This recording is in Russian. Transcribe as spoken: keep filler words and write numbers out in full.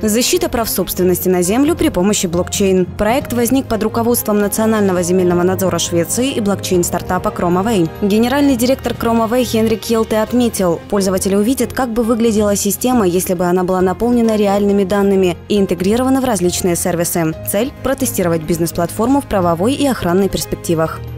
Защита прав собственности на землю при помощи блокчейн. Проект возник под руководством Национального земельного надзора Швеции и блокчейн-стартапа ChromaWay. Генеральный директор ChromaWay Хенрик Хелте отметил, пользователи увидят, как бы выглядела система, если бы она была наполнена реальными данными и интегрирована в различные сервисы. Цель – протестировать бизнес-платформу в правовой и охранной перспективах.